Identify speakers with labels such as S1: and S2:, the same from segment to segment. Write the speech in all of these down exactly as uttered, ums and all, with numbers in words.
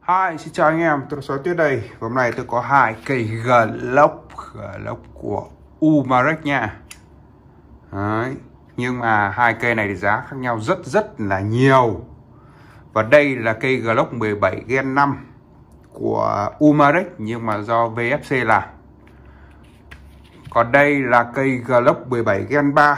S1: Hi, xin chào anh em, tôi là Sói Tuyết đây. Hôm nay tôi có hai cây Glock, Glock của Umarex nha. Đấy. Nhưng mà hai cây này thì giá khác nhau rất rất là nhiều. Và đây là cây Glock mười bảy Gen năm của Umarex nhưng mà do vê ép xê làm. Còn đây là cây Glock mười bảy Gen ba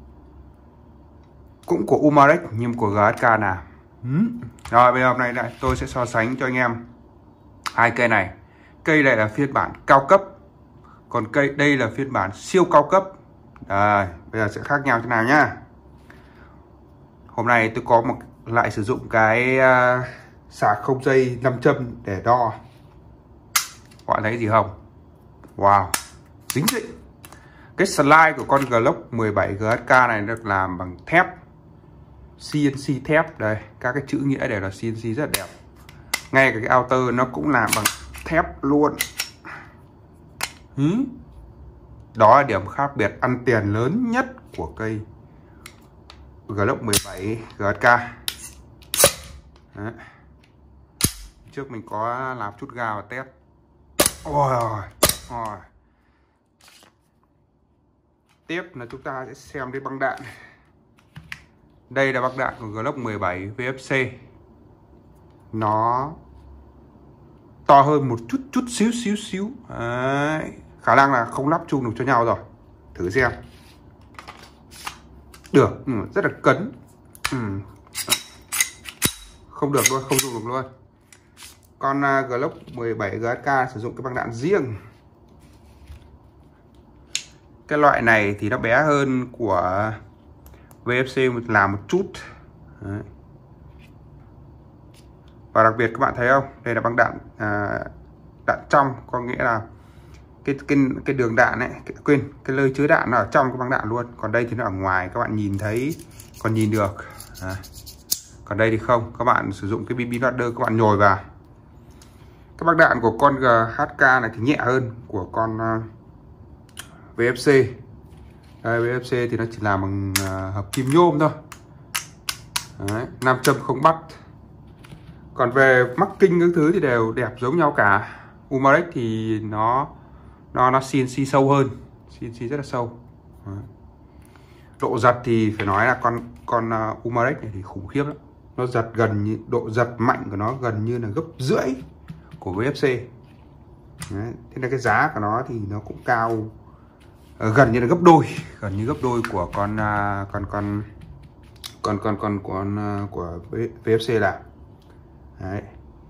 S1: cũng của Umarex nhưng của giê ét ca làm. Rồi bây giờ hôm nay này, tôi sẽ so sánh cho anh em hai cây này. Cây này là phiên bản cao cấp, còn cây đây là phiên bản siêu cao cấp. Đây, bây giờ sẽ khác nhau thế nào nhá. Hôm nay tôi có một lại sử dụng cái uh, sạc không dây nam châm để đo. Các bạn thấy gì không? Wow, dính dịnh. Cái slide của con Glock mười bảy giê ét ca này được làm bằng thép xê en xê thép. Đây, các cái chữ nghĩa đều là xê en xê rất đẹp. Ngay cả cái outer nó cũng làm bằng thép luôn. Hứ? Đó là điểm khác biệt ăn tiền lớn nhất của cây Glock mười bảy giê ét ca. Đấy. Trước mình có làm chút ga và test. Ôi ôi. Tiếp là chúng ta sẽ xem đến băng đạn. Đây là băng đạn của Glock mười bảy vê ép xê. Nó to hơn một chút chút xíu xíu xíu. Đấy. Khả năng là không lắp chung được cho nhau rồi. Thử xem. Được, ừ, rất là cấn. Ừ. Không được luôn, không dùng được luôn. Con uh, Glock mười bảy giê ét ca sử dụng cái băng đạn riêng. Cái loại này thì nó bé hơn của vê ép xê làm một chút. Đấy. Và đặc biệt các bạn thấy không? Đây là băng đạn à, đạn trong, có nghĩa là cái cái cái đường đạn này, cái, quên, cái nơi chứa đạn nó ở trong cái băng đạn luôn. Còn đây thì nó ở ngoài, các bạn nhìn thấy, còn nhìn được. À. Còn đây thì không, các bạn sử dụng cái bê bê loader các bạn nhồi vào. Cái băng đạn của con giê hát ca này thì nhẹ hơn của con uh, vê ép xê. Đây, vê ép xê thì nó chỉ làm bằng uh, hợp kim nhôm thôi. Đấy, nam châm không bắt. Còn về mắc kinh các thứ thì đều đẹp giống nhau cả. Umarex thì nó nó nó xê en xê sâu hơn, xê en xê rất là sâu. Đấy. Độ giật thì phải nói là con con uh, Umarex này thì khủng khiếp lắm. Nó giật gần như độ giật mạnh của nó gần như là gấp rưỡi của vê ép xê. Đấy. Thế nên cái giá của nó thì nó cũng cao, uh, gần như là gấp đôi, gần như gấp đôi của con uh, con con con con con con uh, của vê ép xê là. Đấy.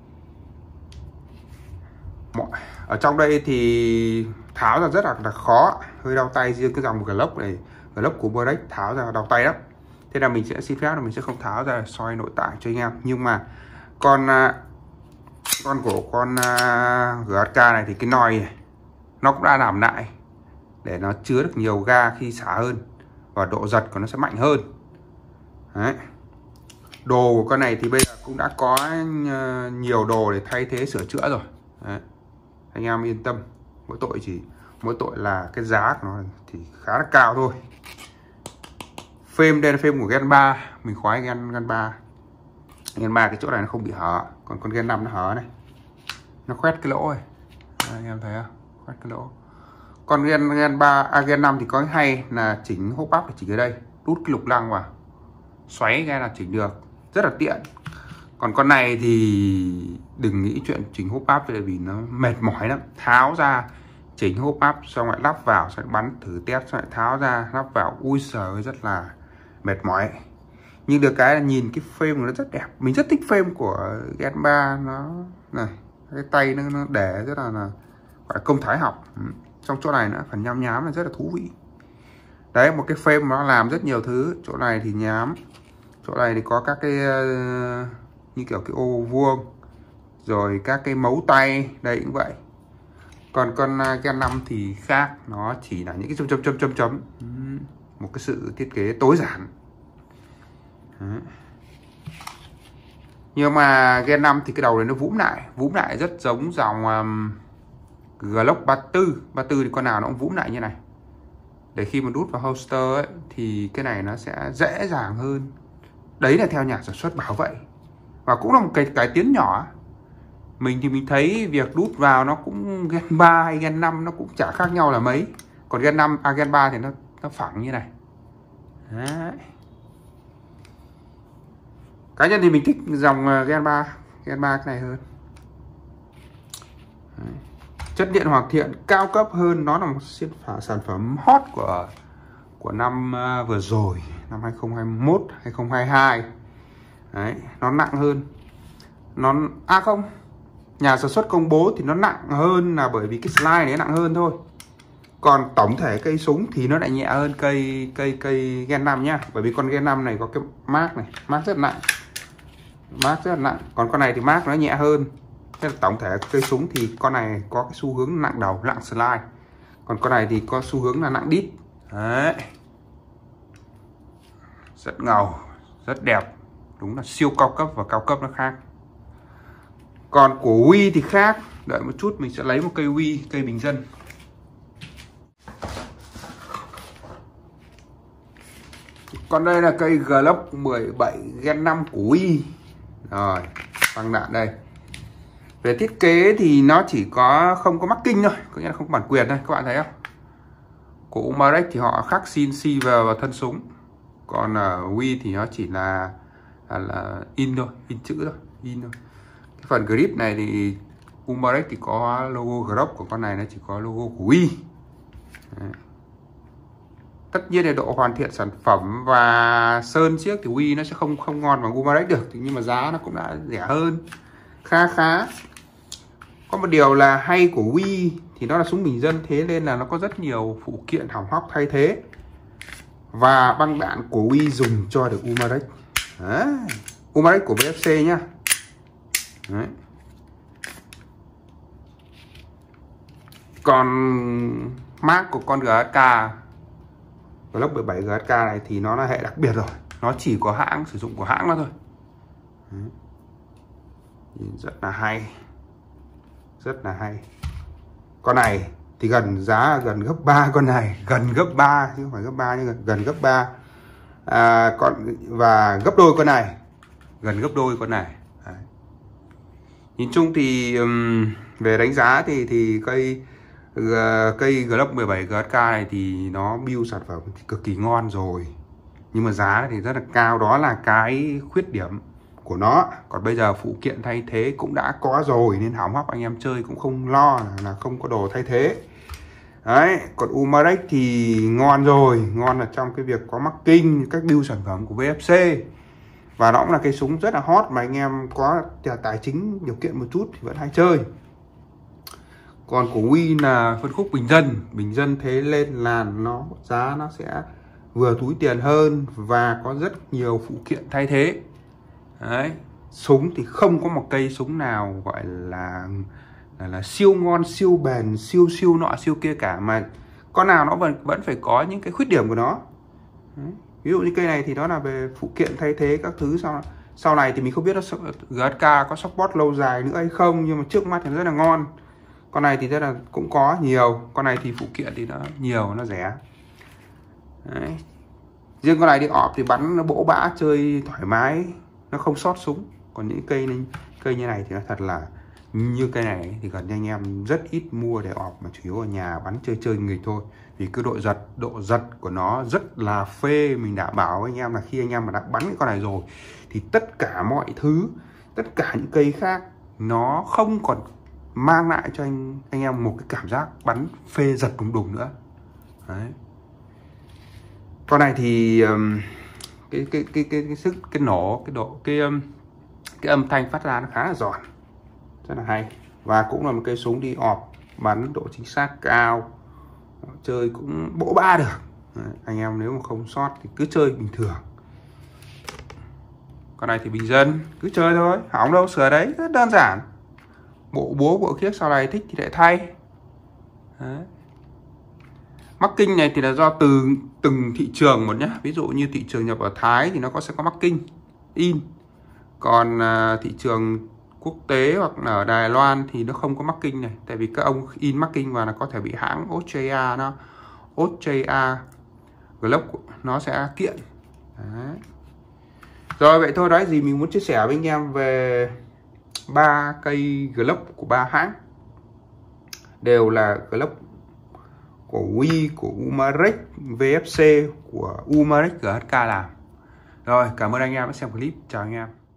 S1: Ở trong đây thì tháo ra rất là, là khó, hơi đau tay. Riêng cái dòng Glock này, Glock của Umarex tháo ra đau tay lắm. Thế là mình sẽ xin phép là mình sẽ không tháo ra soi nội tạng cho anh em. Nhưng mà con con của con giê hát ca này thì cái nồi này nó cũng đã làm lại để nó chứa được nhiều ga khi xả hơn, và độ giật của nó sẽ mạnh hơn. Đấy. Đồ của con này thì bây giờ cũng đã có nhiều đồ để thay thế sửa chữa rồi. Đấy. Anh em yên tâm, mỗi tội chỉ mỗi tội là cái giá của nó thì khá là cao thôi. Phêm đây là phêm của Gen ba, mình khoái Gen Gen ba. Gen ba cái chỗ này nó không bị hở, còn con Gen năm nó hở này, nó khoét cái lỗ này. Đấy, anh em thấy không? Khoét cái lỗ. Còn Gen Gen ba à, Gen năm thì có cái hay là chỉnh hốc bắp là chỉnh ở đây, đút cái lục lăng vào, xoáy cái là chỉnh được, rất là tiện. Còn con này thì đừng nghĩ chuyện chỉnh hốp áp vì nó mệt mỏi lắm. Tháo ra chỉnh hốp áp xong lại lắp vào, xong lại bắn thử test, xong lại tháo ra lắp vào, ui giời rất là mệt mỏi. Nhưng được cái là nhìn cái frame nó rất đẹp, mình rất thích frame của Gen ba. Nó này, cái tay nó, nó để rất là, là gọi là công thái học. Trong chỗ này nữa phần nhám nhám là rất là thú vị. Đấy, một cái frame nó làm rất nhiều thứ. Chỗ này thì nhám, chỗ này thì có các cái uh, như kiểu cái ô vuông, rồi các cái mấu tay đây cũng vậy. Còn con uh, Gen năm thì khác, nó chỉ là những cái chấm chấm chấm chấm chấm, một cái sự thiết kế tối giản. Đấy. Nhưng mà Gen năm thì cái đầu này nó vũm lại, vũm lại rất giống dòng um, Glock ba tư. ba tư thì con nào nó cũng vũm lại như này, để khi mà đút vào holster ấy, thì cái này nó sẽ dễ dàng hơn. Đấy là theo nhà sản xuất bảo vậy. Và cũng là một cái cải tiến nhỏ. Mình thì mình thấy việc đút vào nó cũng Gen ba hay Gen năm nó cũng chả khác nhau là mấy. Còn Gen năm, à Gen ba thì nó nó phẳng như này. Đấy. Cá nhân thì mình thích dòng Gen ba, Gen ba cái này hơn. Đấy. Chất điện hoàn thiện cao cấp hơn, nó là một sản phẩm hot của của năm uh, vừa rồi, năm hai không hai mốt, hai không hai hai. Đấy, nó nặng hơn. Nó à không, nhà sản xuất công bố thì nó nặng hơn là bởi vì cái slide này nặng hơn thôi. Còn tổng thể cây súng thì nó lại nhẹ hơn cây cây cây Gen năm nhá, bởi vì con Gen năm này có cái mác này, mác rất nặng. Mác rất là nặng, còn con này thì mác nó nhẹ hơn. Thế là tổng thể cây súng thì con này có cái xu hướng nặng đầu, nặng slide. Còn con này thì có xu hướng là nặng đít. Đấy. Rất ngầu, rất đẹp. Đúng là siêu cao cấp và cao cấp nó khác. Còn của Huy thì khác. Đợi một chút mình sẽ lấy một cây Huy, cây bình dân. Còn đây là cây Glock mười bảy Gen năm của Huy. Rồi, băng đạn đây. Về thiết kế thì nó chỉ có không có marking thôi, có nghĩa là không có bản quyền thôi, các bạn thấy không? Của Umarex thì họ khắc xin xê vào, vào thân súng. Còn ở Huy thì nó chỉ là, là là in thôi, in chữ thôi, in thôi. Cái phần grip này thì Umarex thì có logo Glock, của con này nó chỉ có logo của Huy. Đấy. Tất nhiên là độ hoàn thiện sản phẩm và sơn chiếc thì Huy nó sẽ không không ngon bằng Umarex được, nhưng mà giá nó cũng đã rẻ hơn khá khá. Có một điều là hay của Huy thì nó là súng bình dân, thế nên là nó có rất nhiều phụ kiện hỏng hóc thay thế. Và băng đạn của Huy dùng cho được Umarex. Đấy. Umarex của vê ép xê nhá. Đấy. Còn mác của con giê ét ca Glock mười bảy giê ét ca này thì nó là hệ đặc biệt rồi, nó chỉ có hãng sử dụng của hãng nó thôi. Đấy. Nhìn rất là hay, rất là hay. Con này thì gần giá gần gấp ba con này, gần gấp ba chứ không phải gấp ba nhưng gần, gần gấp ba. À, con và gấp đôi con này, gần gấp đôi con này. Đấy. Nhìn chung thì um, về đánh giá thì thì cây uh, cây Glock mười bảy giê ét ca này thì nó build sản phẩm thì cực kỳ ngon rồi, nhưng mà giá thì rất là cao, đó là cái khuyết điểm của nó. Còn bây giờ phụ kiện thay thế cũng đã có rồi nên hỏng hóc anh em chơi cũng không lo là, là không có đồ thay thế. Đấy, còn Umarex thì ngon rồi, ngon là trong cái việc có marking, cách build sản phẩm của vê ép xê. Và nó cũng là cái súng rất là hot mà anh em có tài chính điều kiện một chút thì vẫn hay chơi. Còn của Huy là phân khúc bình dân, bình dân thế nên là nó giá nó sẽ vừa túi tiền hơn và có rất nhiều phụ kiện thay thế. Đấy, súng thì không có một cây súng nào gọi là là, là siêu ngon, siêu bền, siêu siêu nọ siêu kia cả, mà con nào nó vẫn vẫn phải có những cái khuyết điểm của nó. Đấy. Ví dụ như cây này thì nó là về phụ kiện thay thế các thứ, sau sau này thì mình không biết nó giê ét ca có support lâu dài nữa hay không, nhưng mà trước mắt thì rất là ngon. Con này thì rất là cũng có nhiều, con này thì phụ kiện thì nó nhiều, nó rẻ. Đấy. Riêng con này đi ọp thì bắn nó bỗ bã, chơi thoải mái, nó không sót súng. Còn những cây này, cây như này thì nó thật là như cây này thì gần như anh em rất ít mua để ọp, mà chủ yếu ở nhà bắn chơi chơi nghịch thôi. Vì cái độ giật, độ giật của nó rất là phê. Mình đảm bảo anh em là khi anh em mà đã bắn cái con này rồi thì tất cả mọi thứ, tất cả những cây khác nó không còn mang lại cho anh anh em một cái cảm giác bắn phê giật đùng đùng nữa. Đấy. Con này thì um, cái, cái cái cái cái sức cái nổ, cái độ cái um, cái âm thanh phát ra nó khá là giòn, rất là hay. Và cũng là một cây súng đi ọp, bắn độ chính xác cao, chơi cũng bỗ ba được. Đấy. Anh em nếu mà không sót thì cứ chơi bình thường. Con này thì bình dân, cứ chơi thôi, hỏng đâu sửa đấy, rất đơn giản. Bộ búa bộ khiếc sau này thích thì lại thay. Đấy. Marking này thì là do từ từng thị trường một nhé. Ví dụ như thị trường nhập ở Thái thì nó có sẽ có marking in. Còn uh, thị trường quốc tế hoặc là ở Đài Loan thì nó không có marking này. Tại vì các ông in marking vào là có thể bị hãng o gi a nó o gi a Glock nó sẽ kiện. Đấy. Rồi vậy thôi, đấy gì mình muốn chia sẻ với anh em về ba cây Glock của ba hãng, đều là Glock của Wii, của Umarex, vê ép xê, của Umarex, giê hát ca làm. Rồi, cảm ơn anh em đã xem clip, chào anh em.